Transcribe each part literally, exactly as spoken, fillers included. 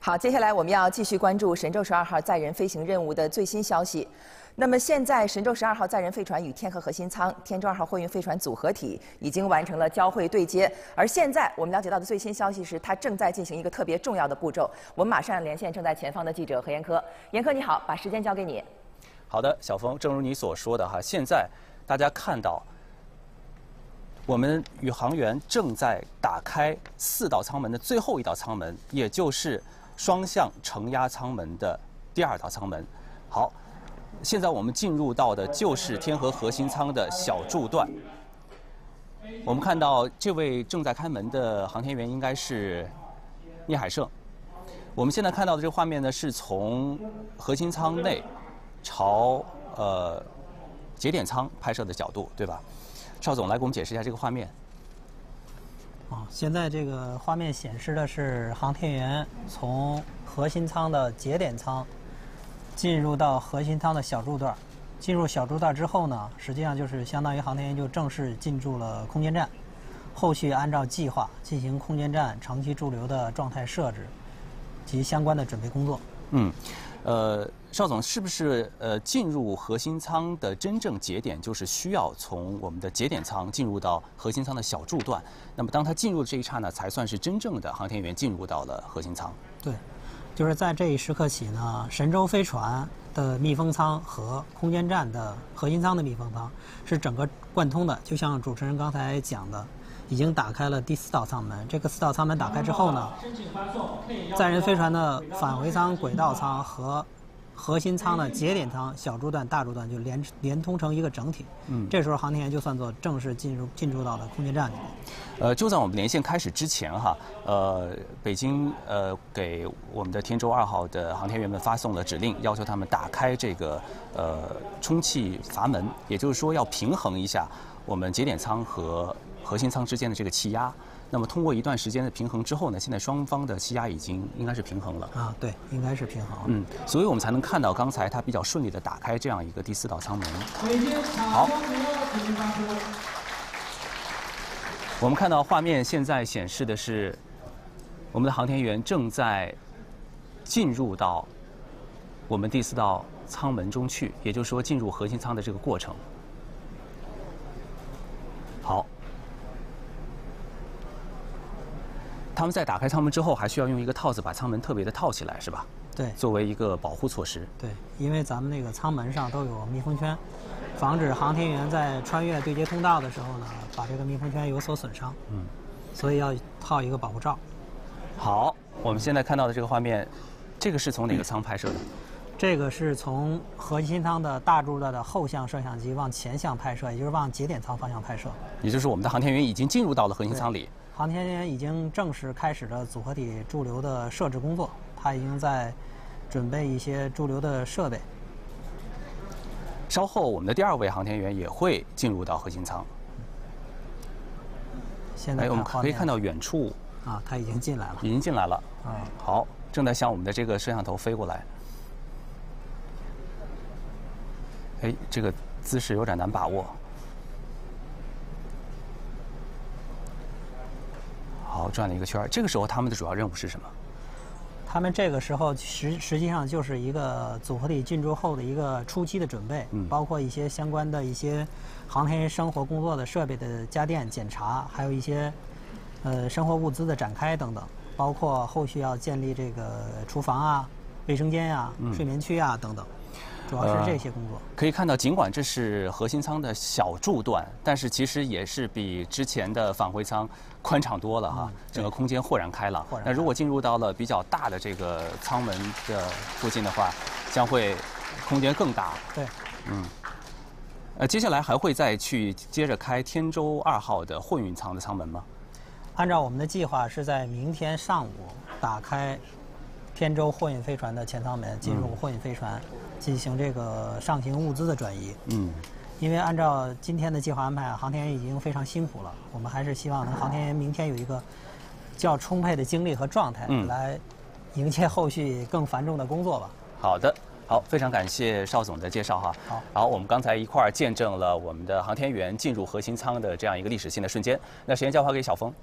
好，接下来我们要继续关注神舟十二号载人飞行任务的最新消息。那么现在，神舟十二号载人飞船与天河核心舱、天舟二号货运飞船组合体已经完成了交会对接。而现在我们了解到的最新消息是，它正在进行一个特别重要的步骤。我们马上连线正在前方的记者何延科。延科你好，把时间交给你。 好的，小峰，正如你所说的哈，现在大家看到，我们宇航员正在打开四道舱门的最后一道舱门，也就是双向承压舱门的第二道舱门。好，现在我们进入到的就是天河核心舱的小柱段。我们看到这位正在开门的航天员应该是聂海胜。我们现在看到的这个画面呢，是从核心舱内朝呃节点舱拍摄的角度，对吧？邵总来给我们解释一下这个画面。 啊，现在这个画面显示的是航天员从核心舱的节点舱进入到核心舱的小柱段。进入小柱段之后呢，实际上就是相当于航天员就正式进驻了空间站，后续按照计划进行空间站长期驻留的状态设置及相关的准备工作。 嗯，呃，邵总，是不是呃进入核心舱的真正节点就是需要从我们的节点舱进入到核心舱的小柱段？那么当他进入的这一刹那，才算是真正的航天员进入到了核心舱。 对，就是在这一时刻起呢，神舟飞船的密封舱和空间站的核心舱的密封舱是整个贯通的。就像主持人刚才讲的，已经打开了第四道舱门。这个四道舱门打开之后呢，载人飞船的返回舱、轨道舱和核心舱的节点舱、小柱段、大柱段就连连通成一个整体。嗯，这时候航天员就算作正式进入进入到了空间站里面。 呃，就在我们连线开始之前哈，呃，北京呃给我们的天舟二号的航天员们发送了指令，要求他们打开这个呃充气阀门，也就是说要平衡一下我们节点舱和核心舱之间的这个气压。那么通过一段时间的平衡之后呢，现在双方的气压已经应该是平衡了啊，对，应该是平衡。 嗯，所以我们才能看到刚才它比较顺利的打开这样一个第四道舱门。好，我们看到画面现在显示的是我们的航天员正在进入到我们第四道舱门中去，也就是说进入核心舱的这个过程。好。他们在打开舱门之后，还需要用一个套子把舱门特别的套起来，是吧？ 对， 作为一个保护措施。 对，因为咱们那个舱门上都有密封圈，防止航天员在穿越对接通道的时候呢，把这个密封圈有所损伤。嗯，所以要套一个保护罩。 好，我们现在看到的这个画面，这个是从哪个舱拍摄的？ 这个是从核心舱的大柱段的后向摄像机往前向拍摄，也就是往节点舱方向拍摄。 也就是我们的航天员已经进入到了核心舱里。 航天员已经正式开始了组合体驻留的设置工作，他已经在准备一些驻留的设备。 稍后我们的第二位航天员也会进入到核心舱。 现在哎，我们可以看到远处啊，他已经进来了， 已经进来了。 啊， 好，正在向我们的这个摄像头飞过来。哎，这个姿势有点难把握。好，转了一个圈儿。这个时候他们的主要任务是什么？ 他们这个时候实实际上就是一个组合体进驻后的一个初期的准备，嗯、包括一些相关的一些航天员生活工作的设备的家电检查，还有一些呃生活物资的展开等等，包括后续要建立这个厨房啊、卫生间呀、嗯、睡眠区啊等等。主要是这些工作、呃。 可以看到，尽管这是核心舱的小柱段，但是其实也是比之前的返回舱宽敞多了哈，嗯、整个空间豁然开朗。 豁然那如果进入到了比较大的这个舱门的附近的话，将会空间更大。 对， 嗯。呃，接下来还会再去接着开天舟二号的货运舱的舱门吗？ 按照我们的计划，是在明天上午打开天舟货运飞船的前舱门，进入货运飞船。嗯，进行这个上行物资的转移。嗯，因为按照今天的计划安排，航天员已经非常辛苦了，我们还是希望能航天员明天有一个较充沛的精力和状态，嗯、来迎接后续更繁重的工作吧。 好的，好，非常感谢邵总的介绍哈。好，好，我们刚才一块儿见证了我们的航天员进入核心舱的这样一个历史性的瞬间。那时间交还给小峰。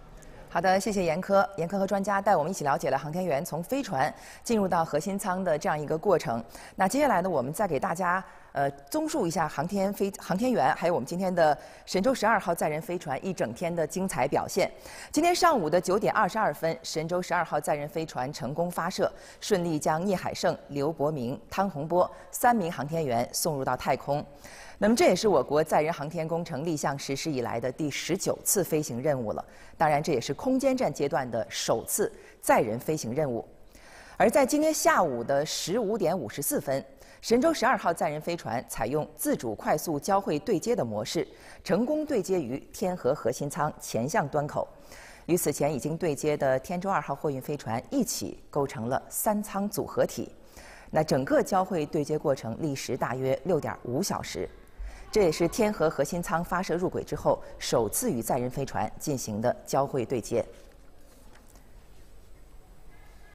好的，谢谢严科。严科和专家带我们一起了解了航天员从飞船进入到核心舱的这样一个过程。那接下来呢，我们再给大家呃综述一下航天飞航天员，还有我们今天的神舟十二号载人飞船一整天的精彩表现。今天上午的九点二十二分，神舟十二号载人飞船成功发射，顺利将聂海胜、刘伯明、汤洪波三名航天员送入到太空。那么这也是我国载人航天工程立项实施以来的第十九次飞行任务了。当然，这也是空间站阶段的首次载人飞行任务。而在今天下午的十五点五十四分，神舟十二号载人飞船采用自主快速交会对接的模式，成功对接于天河核心舱前向端口，与此前已经对接的天舟二号货运飞船一起构成了三舱组合体。那整个交会对接过程历时大约六点五小时。这也是天河核心舱发射入轨之后首次与载人飞船进行的交会对接。